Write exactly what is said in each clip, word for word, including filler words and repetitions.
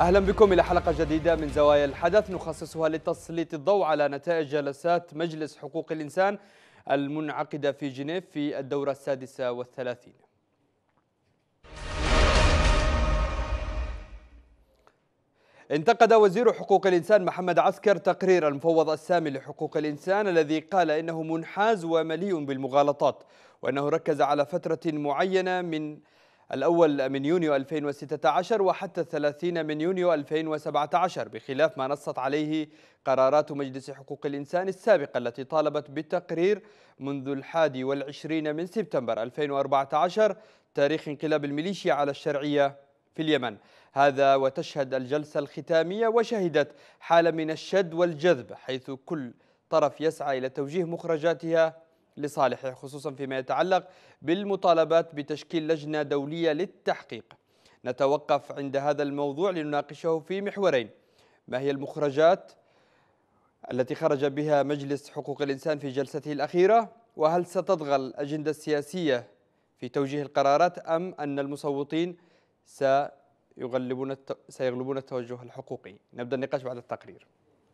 أهلا بكم إلى حلقة جديدة من زوايا الحدث نخصصها لتسليط الضوء على نتائج جلسات مجلس حقوق الإنسان المنعقدة في جنيف في الدورة السادسة والثلاثين. انتقد وزير حقوق الإنسان محمد عسكر تقرير المفوض السامي لحقوق الإنسان الذي قال إنه منحاز ومليء بالمغالطات، وأنه ركز على فترة معينة من الأول من يونيو ألفين وستة عشر وحتى الثلاثين من يونيو ألفين وسبعة عشر، بخلاف ما نصت عليه قرارات مجلس حقوق الإنسان السابقة التي طالبت بالتقرير منذ الحادي والعشرين من سبتمبر ألفين وأربعة عشر تاريخ انقلاب الميليشيا على الشرعية في اليمن. هذا وتشهد الجلسة الختامية وشهدت حالة من الشد والجذب، حيث كل طرف يسعى إلى توجيه مخرجاتها لصالحه، خصوصا فيما يتعلق بالمطالبات بتشكيل لجنة دولية للتحقيق. نتوقف عند هذا الموضوع لنناقشه في محورين: ما هي المخرجات التي خرج بها مجلس حقوق الإنسان في جلسته الأخيرة؟ وهل ستطغى الأجندة السياسية في توجيه القرارات أم أن المصوتين سيغلبون سيغلبون التوجه الحقوقي؟ نبدأ النقاش بعد التقرير.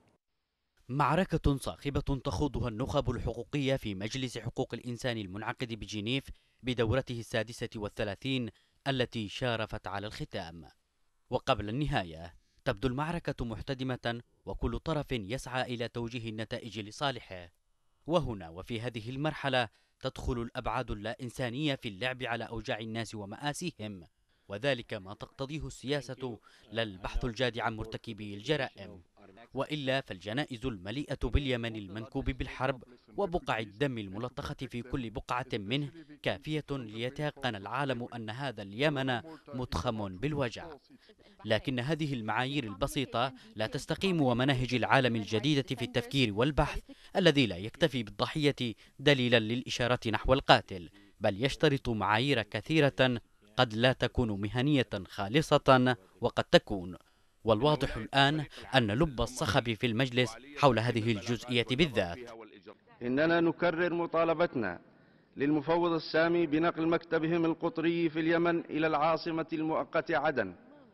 معركة صاخبة تخوضها النخب الحقوقية في مجلس حقوق الإنسان المنعقد بجنيف بدورته السادسة والثلاثين التي شارفت على الختام. وقبل النهاية تبدو المعركة محتدمة، وكل طرف يسعى إلى توجيه النتائج لصالحه. وهنا وفي هذه المرحلة تدخل الأبعاد اللا إنسانية في اللعب على أوجاع الناس ومآسيهم، وذلك ما تقتضيه السياسة لا البحث الجاد عن مرتكبي الجرائم، وإلا فالجنائز المليئة باليمن المنكوب بالحرب وبقع الدم الملطخة في كل بقعة منه كافية ليتيقن العالم أن هذا اليمن متخم بالوجع. لكن هذه المعايير البسيطة لا تستقيم، ومناهج العالم الجديدة في التفكير والبحث الذي لا يكتفي بالضحية دليلا للإشارة نحو القاتل، بل يشترط معايير كثيرة قد لا تكون مهنية خالصة وقد تكون. والواضح الآن أن لب الصخب في المجلس حول هذه الجزئية بالذات. إننا نكرر مطالبتنا للمفوض السامي بنقل مكتبهم القطري في اليمن إلى العاصمة المؤقتة عدن،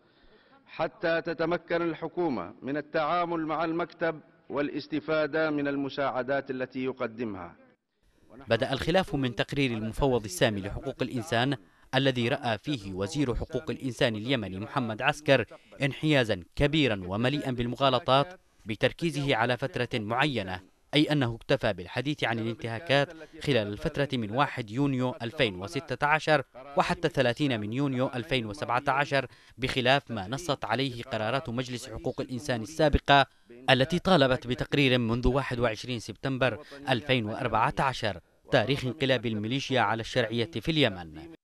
حتى تتمكن الحكومة من التعامل مع المكتب والاستفادة من المساعدات التي يقدمها. بدأ الخلاف من تقرير المفوض السامي لحقوق الإنسان الذي رأى فيه وزير حقوق الإنسان اليمني محمد عسكر انحيازا كبيرا ومليئا بالمغالطات بتركيزه على فترة معينة، أي أنه اكتفى بالحديث عن الانتهاكات خلال الفترة من واحد يونيو ألفين وستة عشر وحتى ثلاثين من يونيو ألفين وسبعة عشر، بخلاف ما نصت عليه قرارات مجلس حقوق الإنسان السابقة التي طالبت بتقرير منذ واحد وعشرين سبتمبر ألفين وأربعة عشر تاريخ انقلاب الميليشيا على الشرعية في اليمن.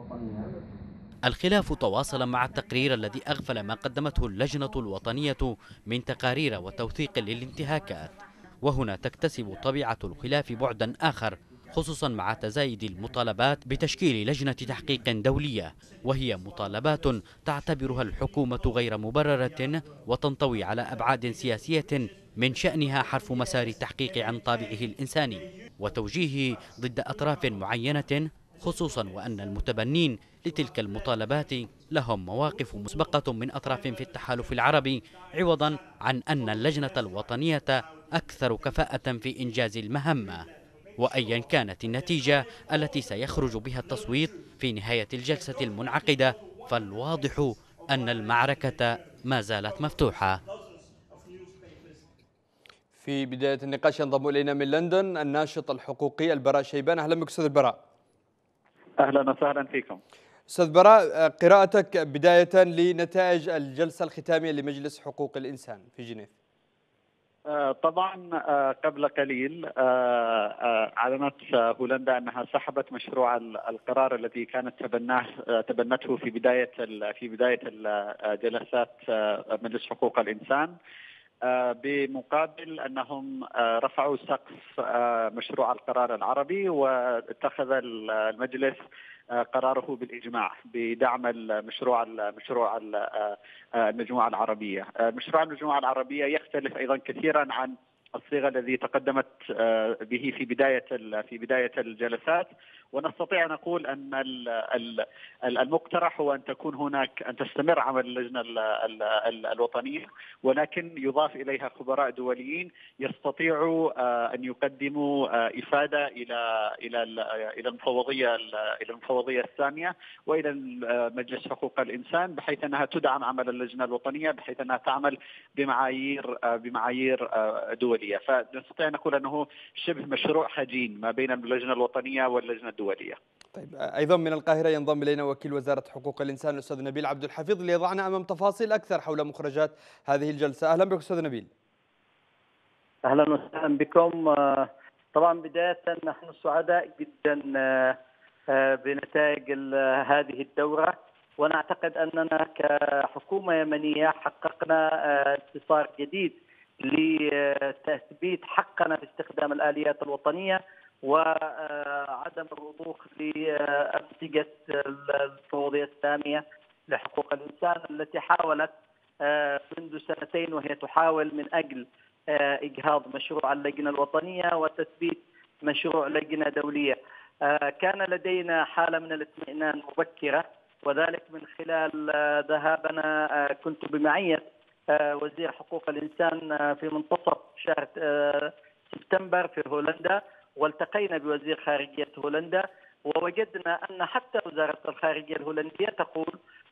الخلاف تواصل مع التقرير الذي أغفل ما قدمته اللجنة الوطنية من تقارير وتوثيق للانتهاكات، وهنا تكتسب طبيعة الخلاف بعدا آخر، خصوصا مع تزايد المطالبات بتشكيل لجنة تحقيق دولية، وهي مطالبات تعتبرها الحكومة غير مبررة وتنطوي على أبعاد سياسية من شأنها حرف مسار التحقيق عن طابعه الإنساني وتوجيهه ضد أطراف معينة، خصوصا وأن المتبنين لتلك المطالبات لهم مواقف مسبقة من أطراف في التحالف العربي، عوضا عن أن اللجنة الوطنية أكثر كفاءة في إنجاز المهمة. وأيا كانت النتيجة التي سيخرج بها التصويت في نهاية الجلسة المنعقدة، فالواضح أن المعركة ما زالت مفتوحة. في بداية النقاش ينضم إلينا من لندن الناشط الحقوقي البراء شيبان. أهلا بك أستاذ البراء. أهلا وسهلا فيكم. أستاذ براء، قراءتك بداية لنتائج الجلسة الختامية لمجلس حقوق الإنسان في جنيف. طبعا قبل قليل أعلنت هولندا أنها سحبت مشروع القرار الذي كانت تبناه تبنته في بداية في بداية جلسات مجلس حقوق الإنسان، بمقابل أنهم رفعوا سقف مشروع القرار العربي، واتخذ المجلس قراره بالإجماع بدعم المشروع المشروع المجموعة العربية. مشروع المجموعة العربية يختلف أيضا كثيرا عن الصيغة الذي تقدمت به في بداية في بداية الجلسات، ونستطيع أن نقول أن المقترح هو أن تكون هناك أن تستمر عمل اللجنة الوطنية، ولكن يضاف إليها خبراء دوليين يستطيعوا أن يقدموا إفادة إلى إلى إلى المفوضية إلى المفوضية السامية وإلى مجلس حقوق الإنسان، بحيث أنها تدعم عمل اللجنة الوطنية، بحيث أنها تعمل بمعايير بمعايير دولية. فنستطيع أن نقول أنه شبه مشروع هجين ما بين اللجنة الوطنية واللجنة الدولية. طيب، أيضا من القاهرة ينضم إلينا وكيل وزارة حقوق الإنسان الأستاذ نبيل عبد الحفيظ ليضعنا أمام تفاصيل أكثر حول مخرجات هذه الجلسة. أهلا بك أستاذ نبيل. أهلا وسهلا بكم. طبعا بداية نحن سعداء جدا بنتائج هذه الدورة، ونعتقد أننا كحكومة يمنية حققنا انتصار جديد لتثبيت حقنا في استخدام الآليات الوطنية وعدم الرضوخ لأمسجة المفوضية السامية لحقوق الإنسان التي حاولت منذ سنتين وهي تحاول من أجل إجهاض مشروع اللجنة الوطنية وتثبيت مشروع لجنة دولية. كان لدينا حالة من الاطمئنان مبكرة، وذلك من خلال ذهابنا كنت بمعية وزير حقوق الإنسان في منتصف شهر سبتمبر في هولندا، والتقينا بوزير خارجية هولندا، ووجدنا أن حتى وزارة الخارجية الهولندية تقول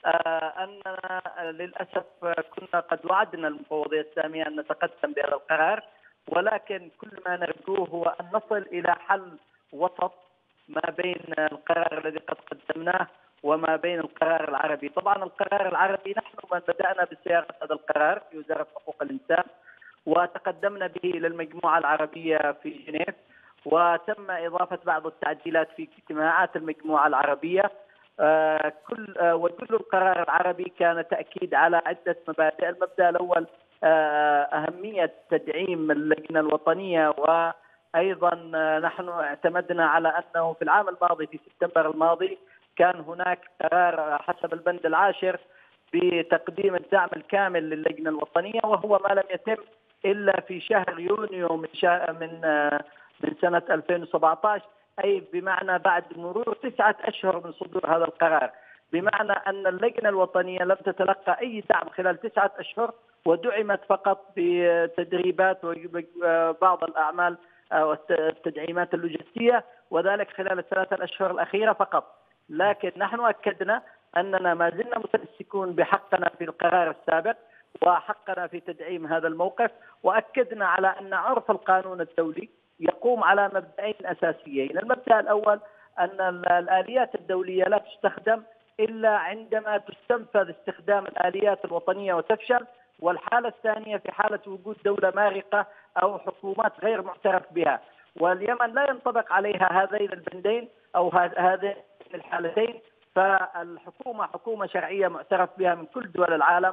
أننا للأسف كنا قد وعدنا المفوضية السامية أن نتقدم بهذا القرار، ولكن كل ما نرجوه هو أن نصل إلى حل وسط ما بين القرار الذي قد قدمناه وما بين القرار العربي. طبعا القرار العربي نحن من بدأنا بصياغة هذا القرار في وزارة حقوق الإنسان، وتقدمنا به إلى المجموعة العربية في جنيف، وتم إضافة بعض التعديلات في اجتماعات المجموعة العربية. آه كل آه وكل القرار العربي كان تأكيد على عدة مبادئ. المبدأ الأول آه أهمية تدعيم اللجنة الوطنية، وأيضا آه نحن اعتمدنا على أنه في العام الماضي في سبتمبر الماضي كان هناك قرار حسب البند العاشر بتقديم الدعم الكامل للجنة الوطنية، وهو ما لم يتم إلا في شهر يونيو من شهر من آه من سنة ألفين وسبعة عشر، أي بمعنى بعد مرور تسعة أشهر من صدور هذا القرار، بمعنى أن اللجنة الوطنية لم تتلقى أي دعم خلال تسعة أشهر، ودعمت فقط بتدريبات وبعض الأعمال والتدعيمات اللوجستية، وذلك خلال الثلاثة الأشهر الأخيرة فقط. لكن نحن أكدنا أننا ما زلنا متمسكون بحقنا في القرار السابق وحقنا في تدعيم هذا الموقف، وأكدنا على أن عرف القانون الدولي يقوم على مبدئين أساسيين. المبدأ الأول أن الآليات الدولية لا تستخدم إلا عندما تستنفذ استخدام الآليات الوطنية وتفشل، والحالة الثانية في حالة وجود دولة مارقة أو حكومات غير معترف بها، واليمن لا ينطبق عليها هذين البندين أو هذين الحالتين، فالحكومة حكومة شرعية معترف بها من كل دول العالم،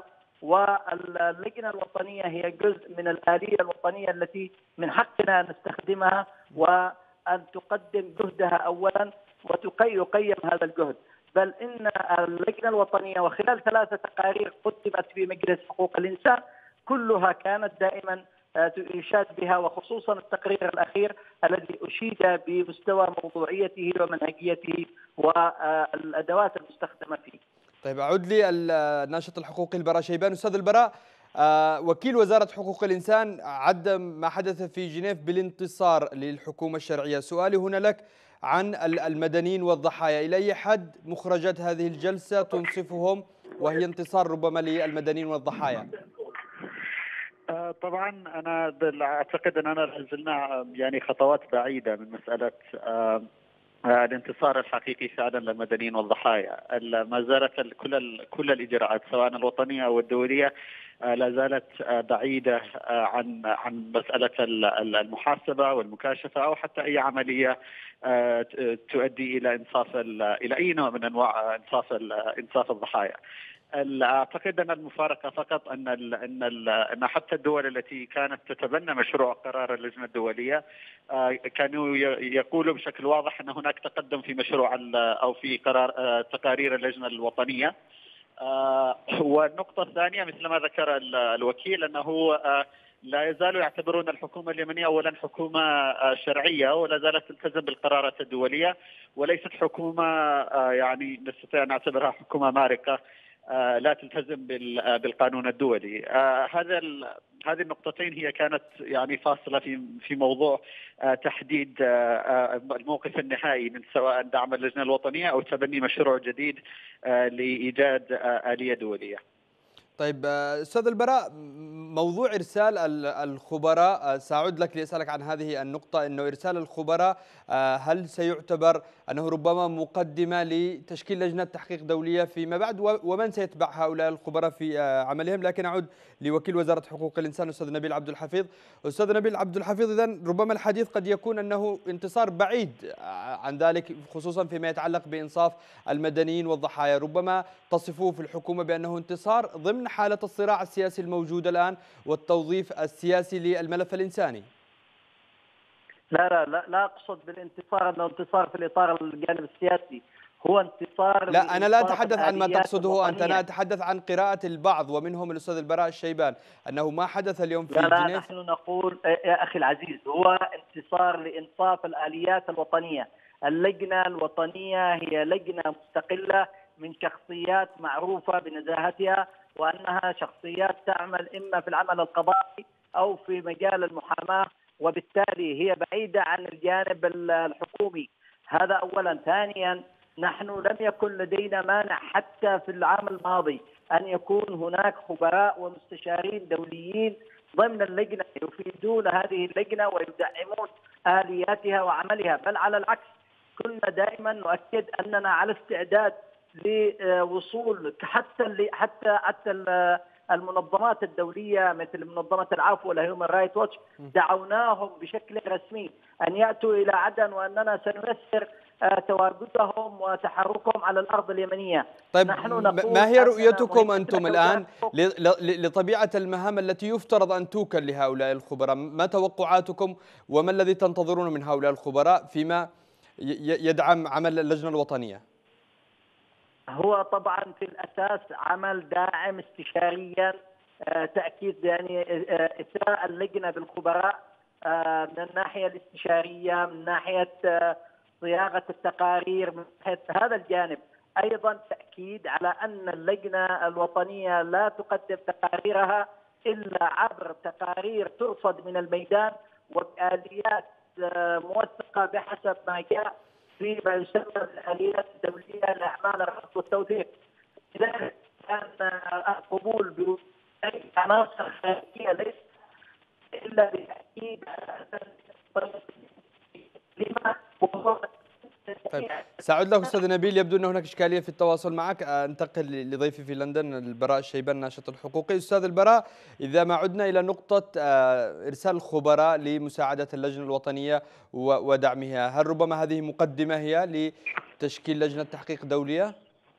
واللجنة الوطنية هي جزء من الآلية الوطنية التي من حقنا أن نستخدمها وأن تقدم جهدها أولا ويقيم هذا الجهد. بل إن اللجنة الوطنية وخلال ثلاثة تقارير قدمت في مجلس حقوق الإنسان كلها كانت دائما يشاد بها، وخصوصا التقرير الأخير الذي أشيد بمستوى موضوعيته ومنهجيته والأدوات المستخدمة فيه. طيب، أعود لي الناشط الحقوقي البراء شيبان. أستاذ البراء، وكيل وزارة حقوق الإنسان عد ما حدث في جنيف بالانتصار للحكومة الشرعية. سؤالي هنا لك عن المدنيين والضحايا، إلى أي حد مخرجات هذه الجلسة تنصفهم وهي انتصار ربما للمدنيين والضحايا؟ طبعا أنا أعتقد أننا لازلنا يعني خطوات بعيدة من مسألة الانتصار الحقيقي فعلا للمدنيين والضحايا. ما زالت كل كل الإجراءات سواء الوطنية أو الدولية لا زالت بعيدة عن عن مسألة المحاسبة والمكاشفة أو حتى أي عملية تؤدي إلى إنصاف إلى أي نوع من أنواع إنصاف إنصاف الضحايا. أعتقد أن المفارقة فقط أن ال أن ال أن حتى الدول التي كانت تتبنى مشروع قرار اللجنة الدولية كانوا يقولوا بشكل واضح أن هناك تقدم في مشروع أو في قرار تقارير اللجنة الوطنية. والنقطة الثانية مثل ما ذكر الوكيل أنه لا يزالوا يعتبرون الحكومة اليمنية أولا حكومة شرعية ولا زالت تلتزم بالقرارات الدولية، وليست حكومة يعني نستطيع أن نعتبرها حكومة مارقة لا تلتزم بالقانون الدولي. هذا هذه النقطتين هي كانت يعني فاصلة في في موضوع تحديد الموقف النهائي من سواء دعم اللجنة الوطنية أو تبني مشروع جديد لإيجاد آلية دولية. طيب أستاذ البراء، موضوع إرسال الخبراء سأعود لك لأسألك عن هذه النقطة، أنه إرسال الخبراء هل سيعتبر أنه ربما مقدمة لتشكيل لجنة تحقيق دولية فيما بعد، ومن سيتبع هؤلاء الخبراء في عملهم؟ لكن أعود لوكيل وزارة حقوق الإنسان أستاذ نبيل عبد الحفيظ. أستاذ نبيل عبد الحفيظ، إذن ربما الحديث قد يكون أنه انتصار بعيد عن ذلك، خصوصا فيما يتعلق بإنصاف المدنيين والضحايا، ربما تصفوه في الحكومة بأنه انتصار ضمن حالة الصراع السياسي الموجود الآن والتوظيف السياسي للملف الإنساني. لا لا لا, لا أقصد بالانتصار أنه انتصار في الإطار الجانب السياسي، هو انتصار. لا، أنا لا أتحدث عن ما تقصده أنت، أنا أتحدث عن قراءة البعض ومنهم الأستاذ البراء الشيبان أنه ما حدث اليوم في لا لا جنيف. نحن نقول يا أخي العزيز هو انتصار لإنصاف الآليات الوطنية. اللجنة الوطنية هي لجنة مستقلة من شخصيات معروفة بنزاهتها، وأنها شخصيات تعمل إما في العمل القضائي أو في مجال المحاماة، وبالتالي هي بعيدة عن الجانب الحكومي. هذا أولا. ثانيا، نحن لم يكن لدينا مانع حتى في العام الماضي أن يكون هناك خبراء ومستشارين دوليين ضمن اللجنة يفيدون هذه اللجنة ويدعمون آلياتها وعملها، بل على العكس كنا دائما نؤكد أننا على استعداد لوصول حتى حتى حتى المنظمات الدولية مثل منظمة العفو والهيومن رايت واتش، دعوناهم بشكل رسمي أن يأتوا إلى عدن وأننا سنيسر تواجدهم وتحركهم على الأرض اليمنية. طيب، ما هي رؤيتكم أنتم الآن لطبيعة المهام التي يفترض أن توكل لهؤلاء الخبراء؟ ما توقعاتكم وما الذي تنتظرون من هؤلاء الخبراء فيما يدعم عمل اللجنة الوطنية؟ هو طبعا في الأساس عمل داعم استشاريا، تأكيد يعني إثراء اللجنة بالخبراء من الناحية الاستشارية، من ناحية صياغة التقارير، من ناحية هذا الجانب. أيضا تأكيد على أن اللجنة الوطنية لا تقدم تقاريرها إلا عبر تقارير ترصد من الميدان وبآليات موثقة بحسب ما جاء في ما يسمى بالآليات الدولية لأعمال الرصد والتوثيق. لذلك كان القبول بأي عناصر خارجية ليس إلا بتأكيد لما طيب، سأعود لك أستاذ نبيل. يبدو أن هناك إشكالية في التواصل معك. أنتقل لضيفي في لندن البراء الشيبان ناشط الحقوقي. أستاذ البراء، إذا ما عدنا إلى نقطة إرسال الخبراء لمساعدة اللجنة الوطنية ودعمها، هل ربما هذه مقدمة هي لتشكيل لجنة تحقيق دولية؟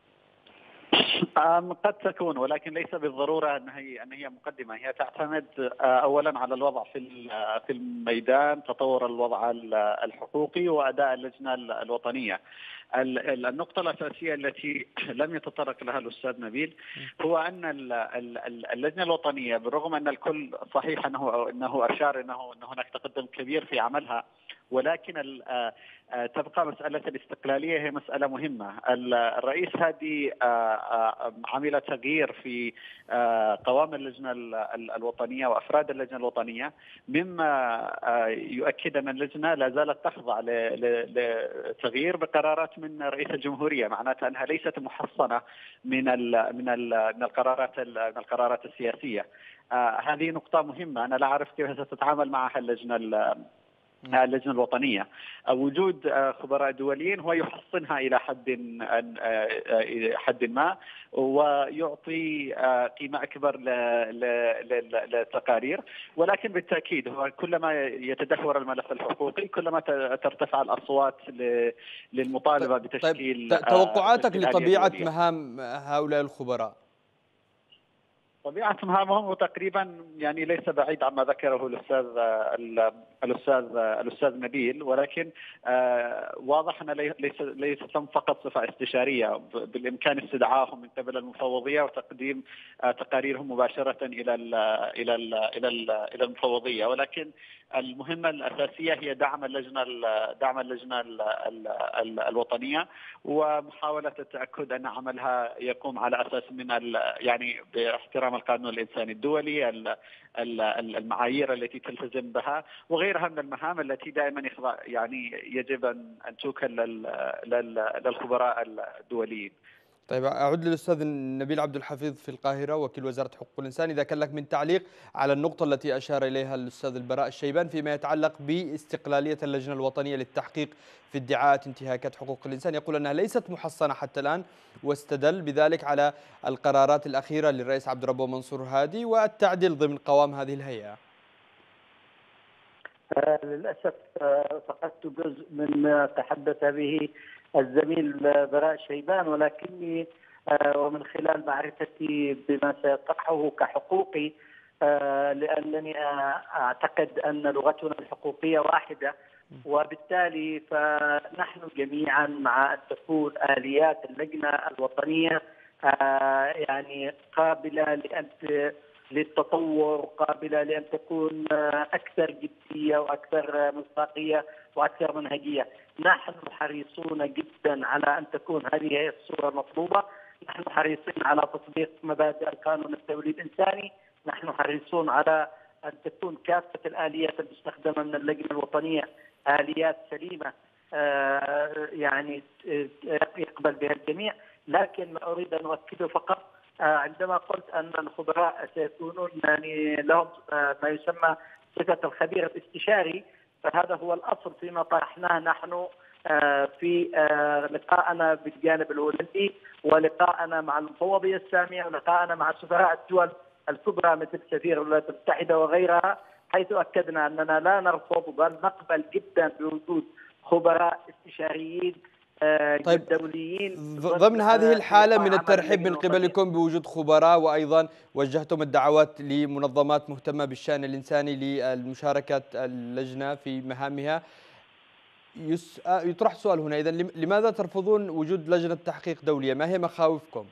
قد تكون، ولكن ليس بالضرورة أن هي أن هي مقدمة. هي تعتمد أولا على الوضع في في الميدان، تطور الوضع الحقوقي وأداء اللجنة الوطنية. النقطة الأساسية التي لم يتطرق لها الأستاذ نبيل هو أن اللجنة الوطنية بالرغم أن الكل صحيح أنه أنه أشار أنه أن هناك تقدم كبير في عملها، ولكن تبقى مسألة الاستقلالية هي مسألة مهمة. الرئيس هادي عمل تغيير في قوام اللجنة الوطنية وأفراد اللجنة الوطنية، مما يؤكد أن اللجنة لا زالت تخضع لتغيير بقرارات من رئيس الجمهورية، معناتها أنها ليست محصنة من من من القرارات من القرارات السياسية. هذه نقطة مهمة، أنا لا أعرف كيف ستتعامل معها اللجنة اللجنة الوطنية. وجود خبراء دوليين هو يحصنها إلى حد حد ما، ويعطي قيمة أكبر للتقارير، ولكن بالتأكيد هو كلما يتدهور الملف الحقوقي كلما ترتفع الأصوات للمطالبة بتشكيل. طيب، توقعاتك لطبيعة مهام هؤلاء الخبراء؟ طبيعة هو تقريبا يعني ليس بعيد عما ذكره الاستاذ الاستاذ الاستاذ نبيل، ولكن واضح ان ليس ليس ثم فقط صفة استشارية، بالامكان استدعائهم من قبل المفوضية وتقديم تقاريرهم مباشرة الى ال الى ال الى ال الى المفوضية، ولكن المهمة الأساسية هي دعم اللجنة دعم اللجنة الوطنية ومحاولة التأكد أن عملها يقوم على أساس من يعني باحترام القانون الإنساني الدولي، المعايير التي تلتزم بها وغيرها من المهام التي دائما يعني يجب أن توكل للخبراء الدوليين. طيب أعود للأستاذ نبيل عبد الحفيظ في القاهرة وكيل وزارة حقوق الإنسان، إذا كان لك من تعليق على النقطة التي أشار إليها الأستاذ البراء الشيبان فيما يتعلق باستقلالية اللجنة الوطنية للتحقيق في ادعاءات انتهاكات حقوق الإنسان، يقول أنها ليست محصنة حتى الآن، واستدل بذلك على القرارات الأخيرة للرئيس عبد الرب منصور هادي والتعديل ضمن قوام هذه الهيئة. آه للأسف آه فقدت جزء من ما تحدث به الزميل براء شيبان، ولكني آه ومن خلال معرفتي بما سيطرحه كحقوقي آه لأنني أعتقد أن لغتنا الحقوقية واحدة، وبالتالي فنحن جميعا مع أن تكون آليات اللجنة الوطنية آه يعني قابلة لأن للتطور، قابلة لأن تكون أكثر جدية وأكثر مصداقية وأكثر منهجية. نحن حريصون جدا على أن تكون هذه هي الصورة المطلوبة، نحن حريصين على تطبيق مبادئ القانون الدولي الإنساني، نحن حريصون على أن تكون كافة الآليات المستخدمة من اللجنة الوطنية آليات سليمة يعني يقبل بها الجميع. لكن ما أريد أن أؤكده فقط عندما قلت أن الخبراء سيكونون يعني لهم ما يسمى صفة الخبير الاستشاري، فهذا هو الأصل فيما طرحناه نحن في لقائنا بالجانب الهولندي ولقائنا مع المفوضية السامية ولقائنا مع سفراء الدول الكبرى مثل سفير الولايات المتحدة وغيرها، حيث أكدنا أننا لا نرفض بل نقبل جدا بوجود خبراء استشاريين طيب دوليين. ضمن هذه الحالة من الترحيب من قبلكم بوجود خبراء، وأيضا وجهتم الدعوات لمنظمات مهتمة بالشأن الإنساني للمشاركة اللجنة في مهامها، يطرح سؤال هنا، إذا لماذا ترفضون وجود لجنة تحقيق دولية؟ ما هي مخاوفكم؟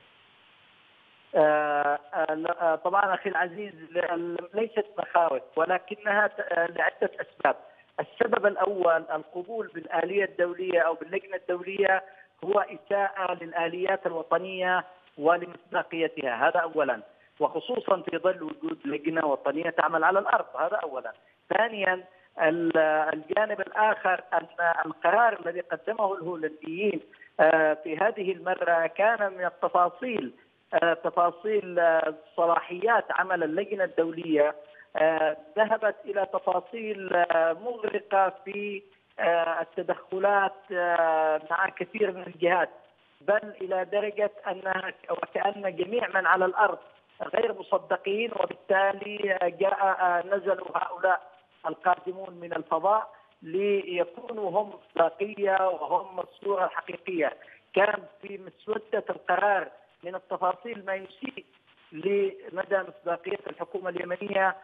آه آه طبعا أخي العزيز ليست مخاوف، ولكنها لعدة أسباب. السبب الأول القبول بالآلية الدولية أو باللجنة الدولية هو إساءة للآليات الوطنية ولمصداقيتها، هذا أولا، وخصوصا في ظل وجود لجنة وطنية تعمل على الأرض، هذا أولا. ثانيا الجانب الآخر أن القرار الذي قدمه الهولنديين في هذه المرة كان من التفاصيل تفاصيل صلاحيات عمل اللجنة الدولية ذهبت إلى تفاصيل مغرقة في التدخلات مع كثير من الجهات، بل إلى درجة أنها وكأن جميع من على الأرض غير مصدقين، وبالتالي جاء نزلوا هؤلاء القادمون من الفضاء ليكونوا هم مصداقية وهم الصورة الحقيقية. كان في مسودة القرار من التفاصيل ما يسيء لمدى مصداقية الحكومة اليمنية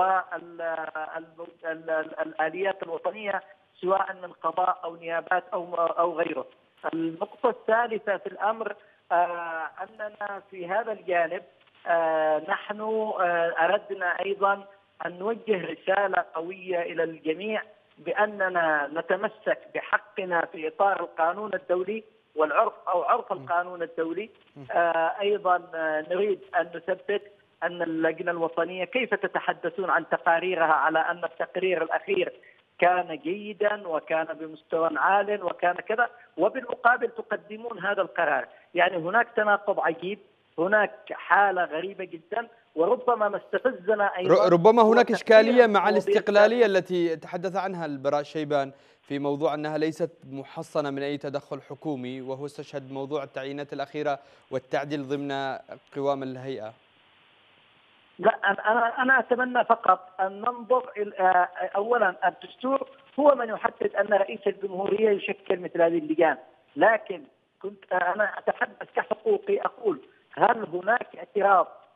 والآليات الوطنية سواء من قضاء أو نيابات أو أو غيره. النقطة الثالثة في الأمر آه أننا في هذا الجانب آه نحن آه أردنا أيضا أن نوجه رسالة قوية إلى الجميع بأننا نتمسك بحقنا في إطار القانون الدولي والعرف أو عرف القانون الدولي. آه أيضا نريد أن نثبت أن اللجنة الوطنية كيف تتحدثون عن تقاريرها على أن التقرير الأخير كان جيدا وكان بمستوى عال وكان كذا، وبالمقابل تقدمون هذا القرار. يعني هناك تناقض عجيب، هناك حالة غريبة جدا، وربما ما استفزنا أيضا ربما هناك إشكالية مع الاستقلالية التي تحدث عنها البراء شيبان في موضوع أنها ليست محصنة من أي تدخل حكومي، وهو استشهد موضوع التعيينات الأخيرة والتعديل ضمن قوام الهيئة. لا أنا أنا أتمنى فقط أن ننظر أولا الدستور هو من يحدد أن رئيس الجمهورية يشكل مثل هذه اللجان، لكن كنت أنا أتحدث كحقوقي أقول هل هناك اعتراض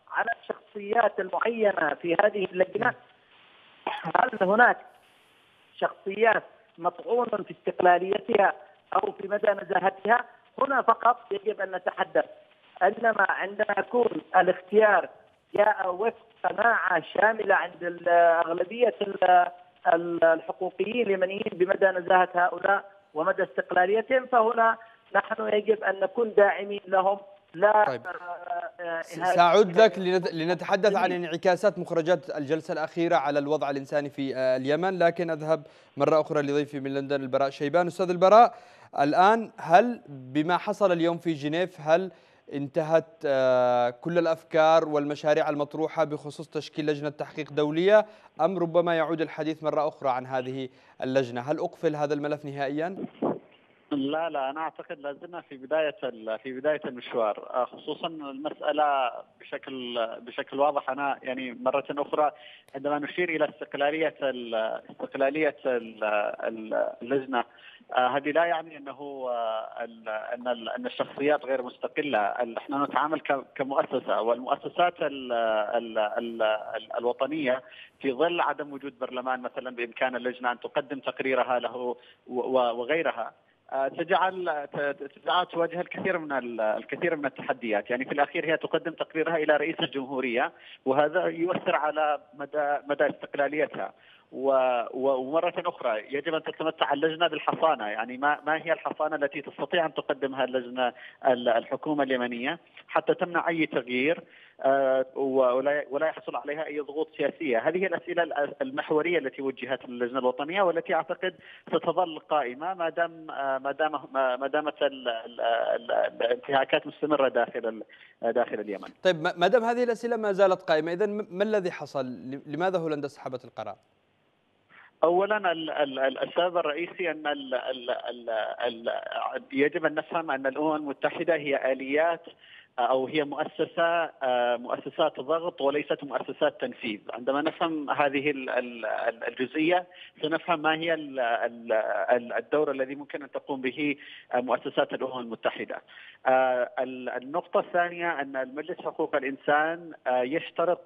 على الشخصيات المعينة في هذه اللجنة. هل هناك شخصيات مطعون في استقلاليتها أو في مدى نزاهتها؟ هنا فقط يجب أن نتحدث. إنما عندما يكون الاختيار جاء وفق قناعة شاملة عند أغلبية الحقوقيين اليمنيين بمدى نزاهة هؤلاء ومدى استقلاليتهم، فهنا نحن يجب أن نكون داعمين لهم. لا طيب. سأعود لك لنتحدث عن انعكاسات مخرجات الجلسة الأخيرة على الوضع الإنساني في اليمن، لكن أذهب مرة أخرى لضيفي من لندن البراء شيبان. أستاذ البراء، الآن هل بما حصل اليوم في جنيف هل انتهت كل الأفكار والمشاريع المطروحة بخصوص تشكيل لجنة تحقيق دولية، أم ربما يعود الحديث مرة أخرى عن هذه اللجنة؟ هل أقفل هذا الملف نهائيا؟ لا لا أنا أعتقد لازلنا في بداية في بداية المشوار، خصوصا المسألة بشكل بشكل واضح. أنا يعني مرة أخرى عندما نشير إلى استقلالية استقلالية اللجنة، هذه لا يعني أنه أن أن الشخصيات غير مستقلة. نحن نتعامل كمؤسسة، والمؤسسات الوطنية في ظل عدم وجود برلمان مثلا بإمكان اللجنة أن تقدم تقريرها له وغيرها، تجعل تجعل تواجه الكثير من الكثير من التحديات. يعني في الأخير هي تقدم تقريرها إلى رئيس الجمهورية، وهذا يؤثر على مدى مدى استقلاليتها. ومرة أخرى يجب أن تتمتع اللجنة بالحصانة. يعني ما ما هي الحصانة التي تستطيع أن تقدمها اللجنة الحكومة اليمنية حتى تمنع أي تغيير ولا ولا يحصل عليها أي ضغوط سياسية؟ هذه الأسئلة المحورية التي وجهت للجنة الوطنية، والتي أعتقد ستظل قائمة ما دام ما دام ما دامت الانتهاكات مستمرة داخل داخل اليمن. طيب، ما دام هذه الأسئلة ما زالت قائمة، إذن ما الذي حصل؟ لماذا هولندا سحبت القرار؟ اولا السبب الرئيسي ان ال ال ال ال يجب ان نفهم ان الامم المتحده هي اليات او هي مؤسسه مؤسسات ضغط وليست مؤسسات تنفيذ. عندما نفهم هذه الجزئيه سنفهم ما هي الدور الذي ممكن ان تقوم به مؤسسات الامم المتحده. النقطه الثانيه ان المجلس حقوق الانسان يشترط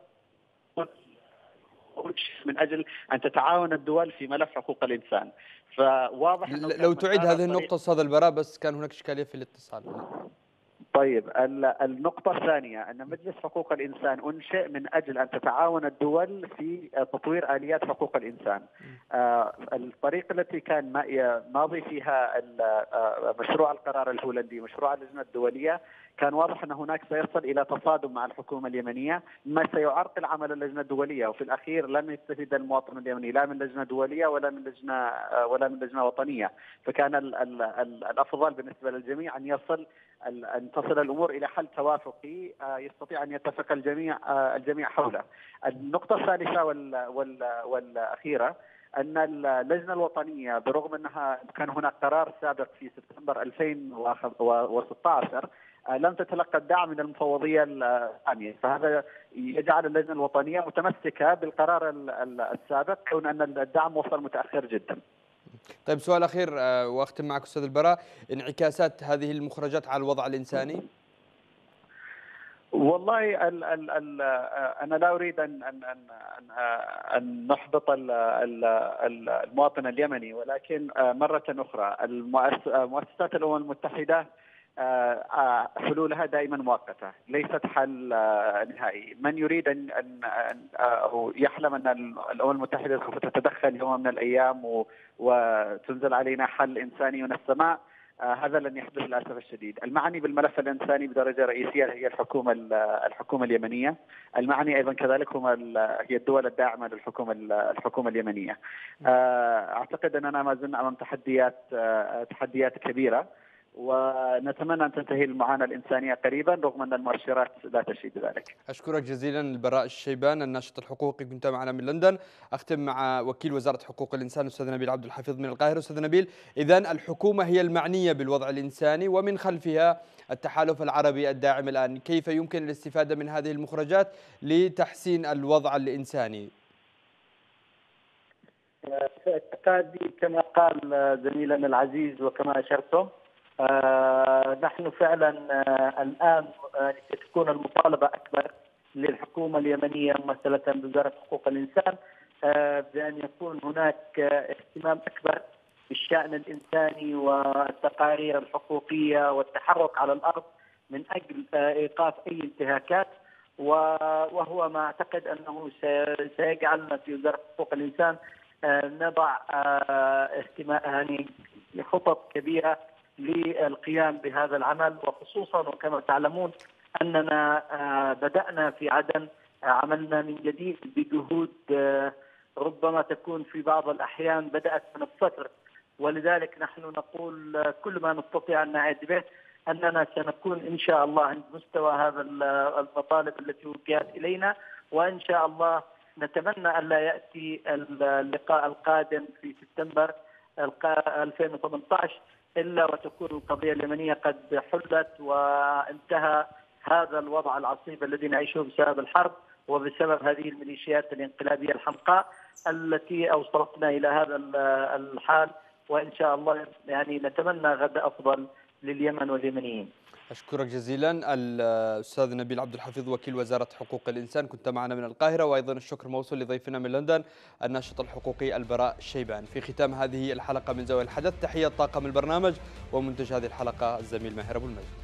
من أجل أن تتعاون الدول في ملف حقوق الإنسان. فواضح أنه لو تعيد هذه النقطة أستاذ البراء، بس كان هناك إشكالية في الاتصال. طيب، النقطة الثانية أن مجلس حقوق الإنسان أنشئ من أجل أن تتعاون الدول في تطوير آليات حقوق الإنسان. الطريقة التي كان ماضي فيها مشروع القرار الهولندي، مشروع اللجنة الدولية، كان واضح أن هناك سيصل إلى تصادم مع الحكومة اليمنية، ما سيعرقل عمل اللجنة الدولية، وفي الأخير لن يستفيد المواطن اليمني لا من لجنة دولية ولا من لجنة ولا من لجنة وطنية. فكان الأفضل بالنسبة للجميع أن يصل أن تصل الأمور إلى حل توافقي يستطيع أن يتفق الجميع الجميع حوله. النقطة الثالثة والأخيرة أن اللجنة الوطنية برغم أنها كان هناك قرار سابق في سبتمبر ألفين وستة عشر لم تتلقى الدعم من المفوضية الثانية، فهذا يجعل اللجنة الوطنية متمسكة بالقرار السابق، كون أن الدعم وصل متأخر جدا. طيب، سؤال أخير وأختم معك أستاذ البراء، انعكاسات هذه المخرجات على الوضع الإنساني؟ والله ال ال ال أنا لا أريد أن أن أن أن نحبط المواطن اليمني، ولكن مرة أخرى مؤسسات الأمم المتحدة حلولها دائما مؤقتة، ليست حل نهائي. من يريد أن أو يحلم أن الأمم المتحدة سوف تتدخل يوم من الأيام وتنزل علينا حل إنساني من السماء، هذا لن يحدث للأسف الشديد. المعني بالملف الإنساني بدرجة رئيسية هي الحكومة الحكومة اليمنية، المعني أيضا كذلك هم هي الدول الداعمة للحكومة الحكومة اليمنية. أعتقد أننا ما زلنا أمام تحديات تحديات كبيرة، ونتمنى أن تنتهي المعاناة الإنسانية قريبا رغم أن المؤشرات لا تشيد ذلك. أشكرك جزيلا البراء الشيبان الناشط الحقوقي، كنت معنا من لندن. أختم مع وكيل وزارة حقوق الإنسان أستاذ نبيل عبد الحفيظ من القاهرة. أستاذ نبيل، إذن الحكومة هي المعنية بالوضع الإنساني ومن خلفها التحالف العربي الداعم الآن، كيف يمكن الاستفادة من هذه المخرجات لتحسين الوضع الإنساني؟ اعتقادي كما قال زميلنا العزيز وكما أشرتم، آه نحن فعلا آه الآن آه تكون المطالبة أكبر للحكومة اليمنية ممثلة بوزارة حقوق الإنسان بأن يكون هناك اهتمام أكبر بالشأن الإنساني والتقارير الحقوقية والتحرك على الأرض من أجل إيقاف أي انتهاكات، وهو ما أعتقد أنه سيجعلنا في وزارة حقوق الإنسان نضع اهتمام يعني خطط كبيرة للقيام بهذا العمل، وخصوصا وكما تعلمون أننا بدأنا في عدن عملنا من جديد بجهود ربما تكون في بعض الأحيان بدأت من الصفر، ولذلك نحن نقول كل ما نستطيع أن نعد به أننا سنكون إن شاء الله عند مستوى هذا المطالب التي وجهت إلينا، وإن شاء الله نتمنى ألا يأتي اللقاء القادم في سبتمبر ألفين وثمانية عشر إلا وتكون القضية اليمنية قد حلت وانتهى هذا الوضع العصيب الذي نعيشه بسبب الحرب وبسبب هذه الميليشيات الانقلابية الحمقاء التي أوصلتنا إلى هذا الحال، وإن شاء الله يعني نتمنى غد أفضل لليمن واليمنيين. أشكرك جزيلا الأستاذ نبيل عبد الحفيظ وكيل وزارة حقوق الإنسان، كنت معنا من القاهرة، وأيضا الشكر موصول لضيفنا من لندن الناشط الحقوقي البراء الشيبان. في ختام هذه الحلقة من زاوية الحدث، تحية طاقم البرنامج ومنتج هذه الحلقة الزميل ماهر أبو المجد.